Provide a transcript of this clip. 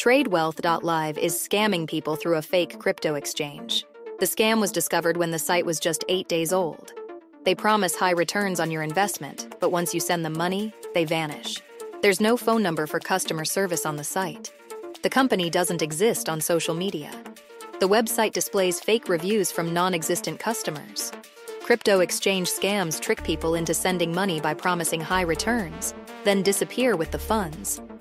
Tradewealth.live is scamming people through a fake crypto exchange. The scam was discovered when the site was just 8 days old. They promise high returns on your investment, but once you send them money, they vanish. There's no phone number for customer service on the site. The company doesn't exist on social media. The website displays fake reviews from non-existent customers. Crypto exchange scams trick people into sending money by promising high returns, then disappear with the funds.